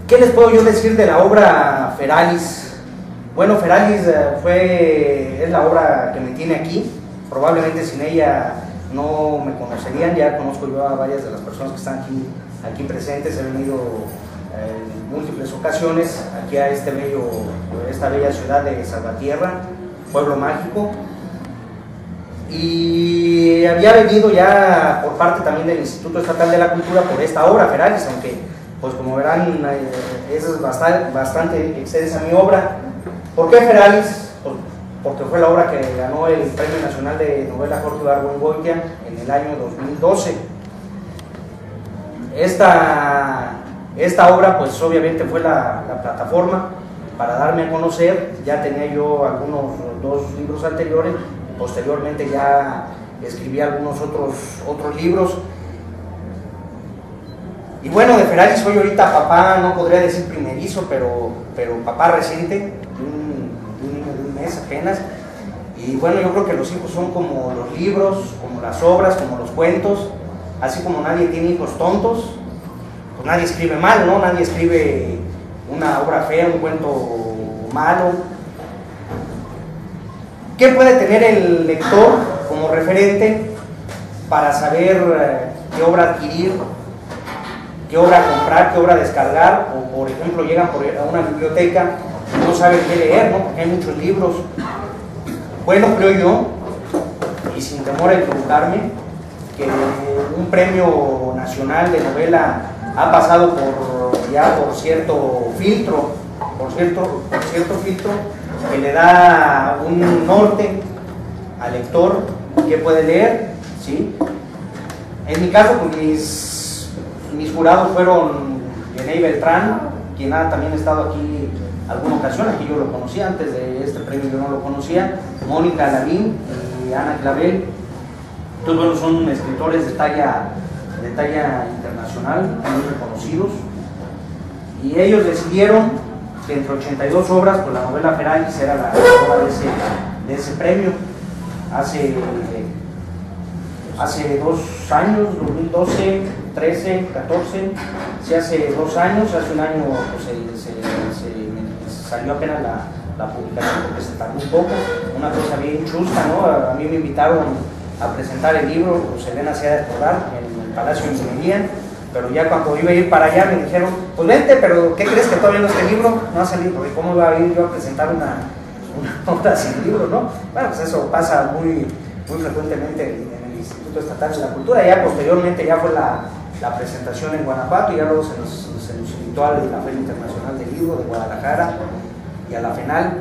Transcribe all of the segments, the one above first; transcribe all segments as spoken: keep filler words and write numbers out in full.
¿Qué les puedo yo decir de la obra Feralis? Bueno, Feralis eh, fue, es la obra que me tiene aquí. Probablemente sin ella no me conocerían. Ya conozco yo a varias de las personas que están aquí, aquí presentes. He venido eh, en múltiples ocasiones aquí a este bello, esta bella ciudad de Salvatierra, pueblo mágico. Y había venido ya por parte también del Instituto Estatal de la Cultura por esta obra Feralis, aunque pues como verán eh, es bastante, bastante extensa mi obra. ¿Por qué Feralis? Pues, porque fue la obra que ganó el Premio Nacional de Novela Jorge Ibargüengoitia en el año dos mil doce. Esta, esta obra pues obviamente fue la, la plataforma para darme a conocer. Ya tenía yo algunos dos libros anteriores, posteriormente ya escribí algunos otros, otros libros. Y bueno, de Feralis soy ahorita papá, no podría decir primerizo, pero, pero papá reciente, de un, de un niño de un mes apenas. Y bueno, yo creo que los hijos son como los libros, como las obras, como los cuentos. Así como nadie tiene hijos tontos, pues nadie escribe mal, ¿no? Nadie escribe una obra fea, un cuento malo. ¿Qué puede tener el lector como referente para saber qué obra adquirir, qué obra comprar, qué obra descargar? O por ejemplo llegan por a una biblioteca y no saben qué leer, ¿no? Porque hay muchos libros. Bueno, creo yo, y sin temor a equivocarme, que un premio nacional de novela ha pasado por ya por cierto filtro, por cierto, por cierto filtro que le da un norte al lector que puede leer, ¿sí? En mi caso, pues mis, mis jurados fueron Yenei Beltrán, quien ha también estado aquí alguna ocasión, aquí yo lo conocía, antes de este premio yo no lo conocía, Mónica Lavín y Ana Clavel. Todos bueno, son escritores de talla, de talla internacional, muy reconocidos, y ellos decidieron que entre ochenta y dos obras, pues la novela Feralis era la obra de ese, de ese premio. Hace, hace dos años, dos mil doce, trece, catorce, sí, hace dos años, hace un año pues, se, se, se salió apenas la, la publicación porque se tardó un poco, una cosa bien chusta, ¿no? A, a mí me invitaron a presentar el libro, pues Elena se ha de acordar, en el Palacio de Ingeniería, pero ya cuando iba a ir para allá me dijeron, pues vente, pero ¿qué crees que todavía no está el libro? No ha salido, porque ¿cómo iba a ir yo a presentar una, una obra sin libro, no? Bueno, pues eso pasa muy, muy frecuentemente en el Instituto Estatal de la Cultura. Ya posteriormente ya fue la, la presentación en Guanajuato y ya luego se nos, se nos invitó a la Feria Internacional del Libro de Guadalajara y a la FENAL.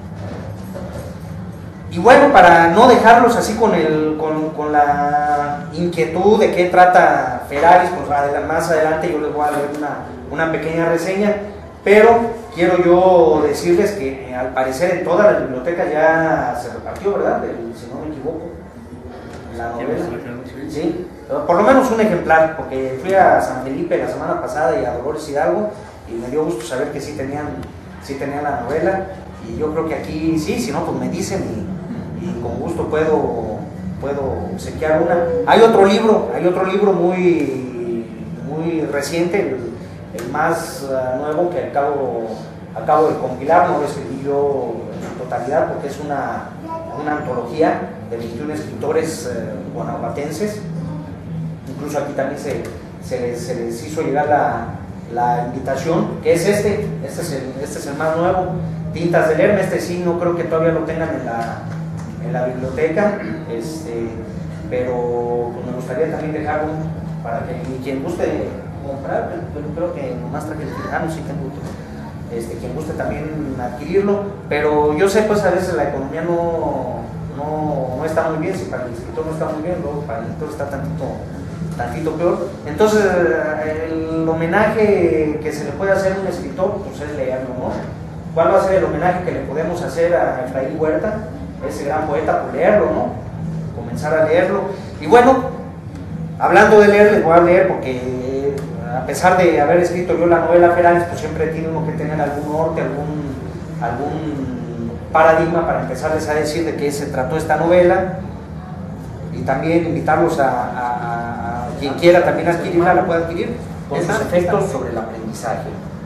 Y bueno, para no dejarlos así con, el, con, con la inquietud de qué trata Feralis, pues más adelante yo les voy a leer una, una pequeña reseña, pero quiero yo decirles que al parecer en todas las bibliotecas ya se repartió, ¿verdad? El, si no me equivoco, la novela. Sí, por lo menos un ejemplar, porque fui a San Felipe la semana pasada y a Dolores Hidalgo y me dio gusto saber que sí tenían, sí tenían la novela, y yo creo que aquí sí, si no pues me dicen y y con gusto puedo, puedo obsequiar una. Hay otro libro, hay otro libro muy, muy reciente, el, el más uh, nuevo que acabo, acabo de compilar, no lo escribí yo en su totalidad porque es una, una antología de veintiún escritores uh, guanajuatenses. Incluso aquí también se, se, les, se les hizo llegar la, la invitación, que es este, este es, el, este es el más nuevo, Tintas del Hermes. Este sí no creo que todavía lo tengan en la en la biblioteca, este, pero pues me gustaría también dejarlo para que quien guste comprar, pero creo que nomás traje el tirano, sí tengo este, quien guste también adquirirlo, pero yo sé pues a veces la economía no, no, no está muy bien, si para el escritor no está muy bien, luego para el lector está tantito, tantito peor. Entonces el homenaje que se le puede hacer a un escritor pues es leerlo, ¿no? ¿Cuál va a ser el homenaje que le podemos hacer a Efraín Huerta, ese gran poeta? Por leerlo, ¿no? Comenzar a leerlo. Y bueno, hablando de leer, les voy a leer porque a pesar de haber escrito yo la novela Feralis, pues siempre tiene uno que tener algún norte, algún, algún paradigma para empezarles a decir de qué se trató esta novela, y también invitarlos a, a, a quien quiera también adquirirla, la pueda adquirir, con sus efectos sobre el aprendizaje.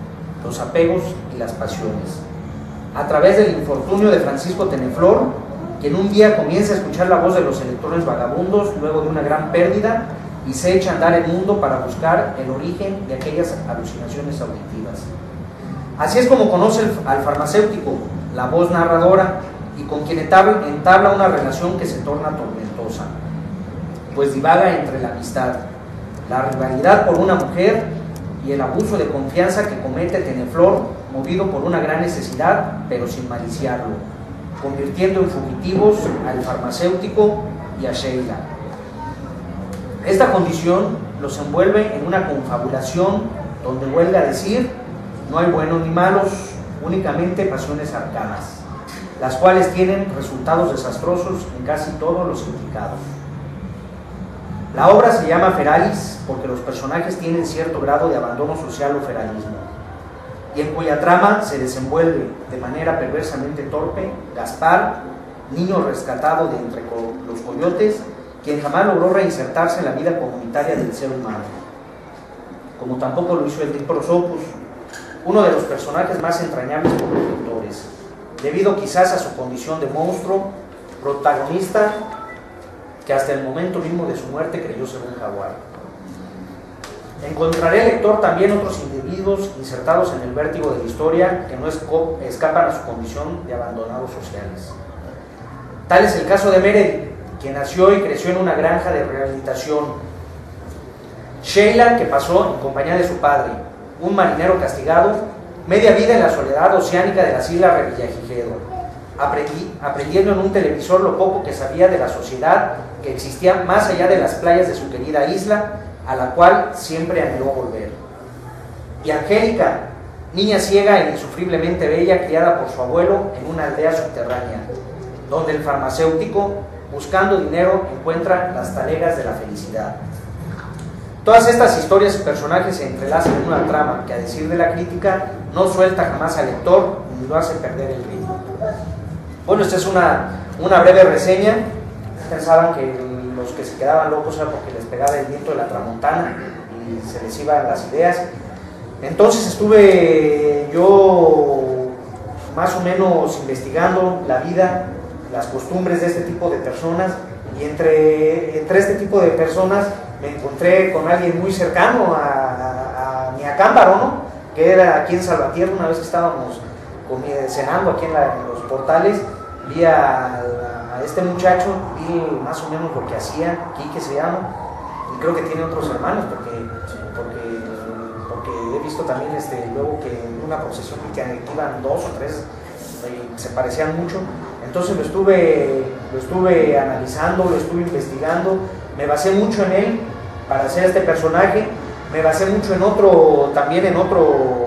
los apegos y las pasiones. A través del infortunio de Francisco Teneflor, quien un día comienza a escuchar la voz de los electrones vagabundos luego de una gran pérdida y se echa a andar el mundo para buscar el origen de aquellas alucinaciones auditivas. Así es como conoce al farmacéutico, la voz narradora, y con quien entabla una relación que se torna tormentosa, pues divaga entre la amistad, la rivalidad por una mujer y el abuso de confianza que comete Teneflor, movido por una gran necesidad, pero sin maliciarlo, convirtiendo en fugitivos al farmacéutico y a Sheila. Esta condición los envuelve en una confabulación donde huelga a decir, no hay buenos ni malos, únicamente pasiones arcanas, las cuales tienen resultados desastrosos en casi todos los implicados. La obra se llama Feralis porque los personajes tienen cierto grado de abandono social o feralismo, y en cuya trama se desenvuelve de manera perversamente torpe Gaspar, niño rescatado de entre los coyotes, quien jamás logró reinsertarse en la vida comunitaria del ser humano, como tampoco lo hizo el de Prosopus, uno de los personajes más entrañables por los lectores, debido quizás a su condición de monstruo, protagonista, que hasta el momento mismo de su muerte creyó ser un jaguar. Encontraré, lector, también otros individuos insertados en el vértigo de la historia que no escapan a su condición de abandonados sociales. Tal es el caso de Meredith, quien nació y creció en una granja de rehabilitación. Sheila, que pasó en compañía de su padre, un marinero castigado, media vida en la soledad oceánica de las islas Revillagigedo, aprendí, aprendiendo en un televisor lo poco que sabía de la sociedad que existía más allá de las playas de su querida isla, a la cual siempre anheló volver. Y Angélica, niña ciega e insufriblemente bella, criada por su abuelo en una aldea subterránea, donde el farmacéutico, buscando dinero, encuentra las talegas de la felicidad. Todas estas historias y personajes se entrelazan en una trama que, a decir de la crítica, no suelta jamás al lector ni lo hace perder el ritmo. Bueno, esta es una, una breve reseña. Pensaban que los que se quedaban locos era porque les pegaba el viento de la tramontana y se les iban las ideas. Entonces estuve yo más o menos investigando la vida, las costumbres de este tipo de personas, y entre, entre este tipo de personas me encontré con alguien muy cercano a, a, a mi acámbaro, ¿no? Que era aquí en Salvatierra. Una vez que estábamos cenando aquí en, la, en los portales, vi a, a este muchacho, vi más o menos lo que hacía, Quique se llama, y creo que tiene otros hermanos, porque, porque, porque he visto también este, luego que en una procesión que iban dos o tres, se parecían mucho. Entonces lo estuve, lo estuve analizando, lo estuve investigando, me basé mucho en él para hacer este personaje, me basé mucho en otro, también en otro,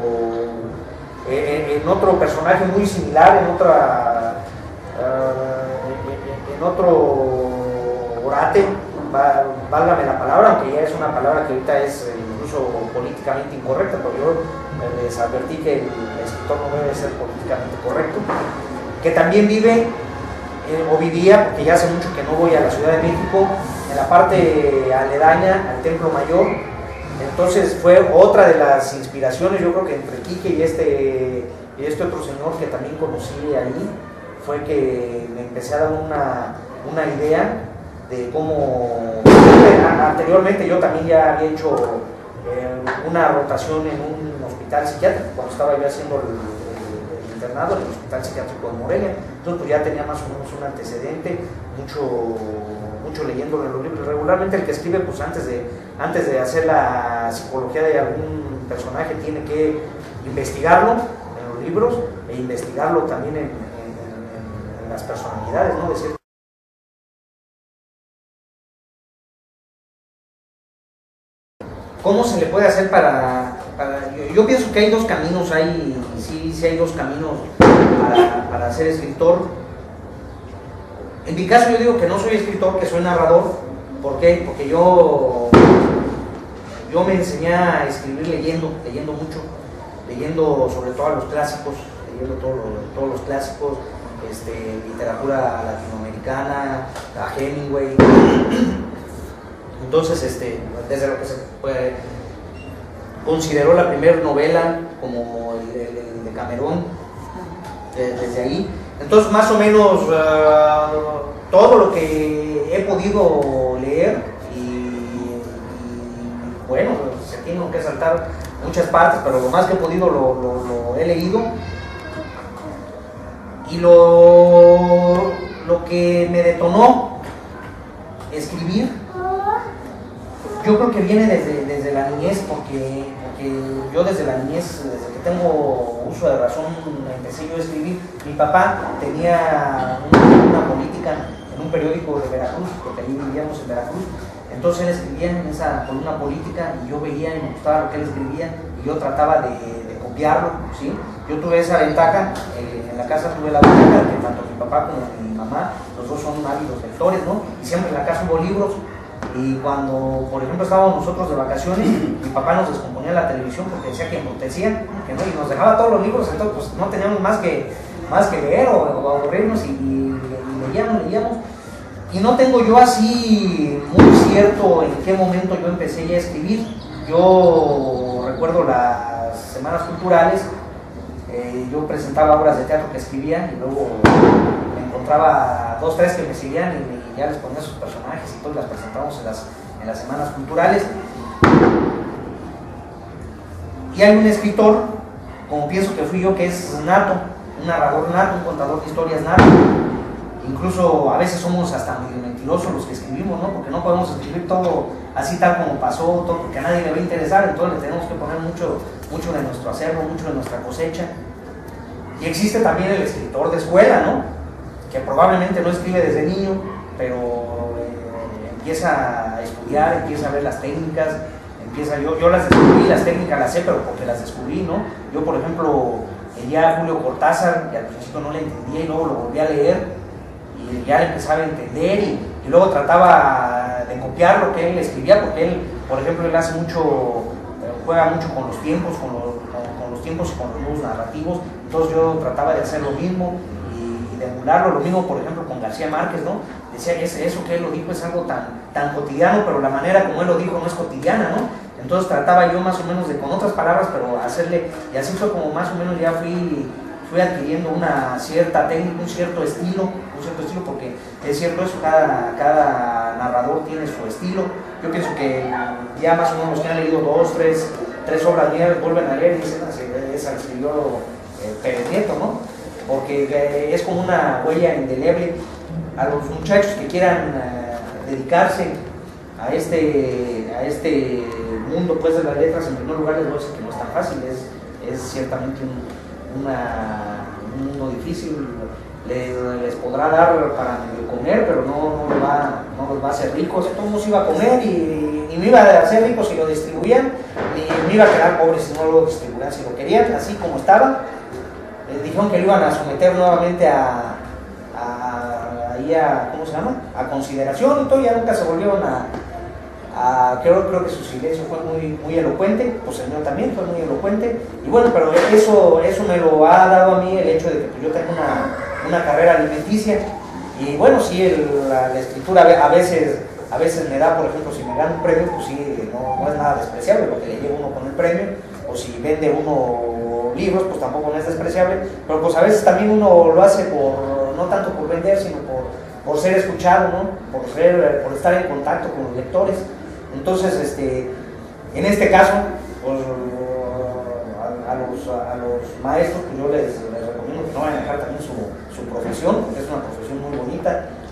en, en otro personaje muy similar, en otra, uh, en, en otro orate, válgame la palabra, aunque ya es una palabra que ahorita es incluso políticamente incorrecta, pero yo les advertí que el escritor no debe ser políticamente correcto, que también vive eh, o vivía, porque ya hace mucho que no voy a la Ciudad de México, en la parte aledaña al Templo Mayor. Entonces fue otra de las inspiraciones, yo creo que entre Quique y este, y este otro señor que también conocí ahí, fue que me empecé a dar una, una idea de cómo, anteriormente yo también ya había hecho eh, una rotación en un hospital psiquiátrico, cuando estaba yo haciendo el, el, el internado en el Hospital Psiquiátrico de Morelia. Entonces pues ya tenía más o menos un antecedente, mucho, mucho leyendo en los libros. Regularmente el que escribe, pues antes de, antes de hacer la psicología de algún personaje, tiene que investigarlo en los libros e investigarlo también en, en, en, en las personalidades, ¿no? De cierto. ¿Cómo se le puede hacer para...? para yo, yo pienso que hay dos caminos, hay, sí, sí hay dos caminos para, para ser escritor. En mi caso yo digo que no soy escritor, que soy narrador. ¿Por qué? Porque yo, yo me enseñé a escribir leyendo, leyendo mucho, leyendo sobre todo a los clásicos, leyendo todo, todos los clásicos, este, literatura latinoamericana, a Hemingway. Entonces, este, desde lo que se puede, consideró la primera novela como el Nerón, de, desde ahí. Entonces, más o menos, uh, todo lo que he podido leer, y, y bueno, se tienen que saltar muchas partes, pero lo más que he podido lo, lo, lo he leído. Y lo, lo que me detonó escribir, yo creo que viene desde, desde la niñez, porque, porque yo desde la niñez, desde que tengo uso de razón, empecé yo a escribir. Mi papá tenía una, una política en un periódico de Veracruz, porque ahí vivíamos en Veracruz. Entonces él escribía en esa columna política y yo veía y me gustaba lo que él escribía y yo trataba de, de copiarlo, ¿sí? Yo tuve esa ventaja, eh, en la casa tuve la ventaja de que tanto mi papá como mi mamá, los dos son ávidos lectores, ¿no? Y siempre en la casa hubo libros. Y cuando, por ejemplo, estábamos nosotros de vacaciones, mi papá nos descomponía la televisión porque decía que embrutecían, que no, y nos dejaba todos los libros, entonces pues no teníamos más que, más que leer o, o aburrirnos y, y, y leíamos, leíamos. Y no tengo yo así muy cierto en qué momento yo empecé ya a escribir. Yo recuerdo las semanas culturales, eh, yo presentaba obras de teatro que escribía y luego me encontraba dos, tres que me seguían y me ya les ponía sus personajes y todas las presentamos en las, en las semanas culturales. Y hay un escritor, como pienso que fui yo, que es nato, un narrador nato, un contador de historias nato. Incluso a veces somos hasta medio mentirosos los que escribimos, ¿no? Porque no podemos escribir todo así tal como pasó, todo, porque a nadie le va a interesar, entonces le tenemos que poner mucho, mucho de nuestro acervo, mucho de nuestra cosecha. Y existe también el escritor de escuela, ¿no? Que probablemente no escribe desde niño, pero eh, empieza a estudiar, empieza a ver las técnicas, empieza, yo, yo las descubrí, las técnicas las sé, pero porque las descubrí, ¿no? Yo, por ejemplo, leía a Julio Cortázar y al principio no le entendía y luego lo volví a leer y ya le empezaba a entender y, y luego trataba de copiar lo que él escribía, porque él, por ejemplo, él hace mucho, juega mucho con los tiempos, con los, con, con los tiempos y con los nudos narrativos, entonces yo trataba de hacer lo mismo y, y de emularlo, lo mismo, por ejemplo, con García Márquez, ¿no? Decía, eso que él lo dijo es algo tan, tan cotidiano, pero la manera como él lo dijo no es cotidiana, ¿no? Entonces trataba yo más o menos de, con otras palabras, pero hacerle, y así fue como más o menos ya fui, fui adquiriendo una cierta técnica, un cierto estilo, un cierto estilo, porque es cierto eso, cada, cada narrador tiene su estilo. Yo pienso que ya más o menos los que han leído dos, tres, tres obras mías, vuelven a leer y dicen, esa la escribió eh, Pérez Nieto, ¿no? Porque eh, es como una huella indeleble. A los muchachos que quieran uh, dedicarse a este, a este mundo pues, de las letras, en primer lugar les voy a decir que no es tan fácil, es, es ciertamente un, una, un mundo difícil, les, les podrá dar para comer, pero no, no, los va, no los va a hacer ricos. Todo el mundo se iba a comer y, y me iba a hacer ricos si lo distribuían, y me iba a quedar pobre si no lo distribuían, si lo querían, así como estaba. Les dijeron que lo iban a someter nuevamente a, a, a, ¿cómo se llama? A consideración y todo, ya nunca se volvieron a, a creo, creo que su silencio fue muy, muy elocuente, pues el mío también fue muy elocuente, y bueno, pero eso, eso me lo ha dado a mí el hecho de que pues, yo tengo una, una carrera alimenticia, y bueno, sí, el, la, la escritura a veces, a veces me da, por ejemplo, si me gano un premio, pues sí, no, no es nada despreciable lo que le lleva uno con el premio, o si vende uno libros, pues tampoco no es despreciable, pero pues a veces también uno lo hace por, no tanto por vender, sino por, por ser escuchado, ¿no? Por, ser, por estar en contacto con los lectores. Entonces, este, en este caso, pues, a, a, los, a los maestros, pues yo les, les recomiendo que no vayan a dejar también su, su profesión, porque es una profesión muy bonita,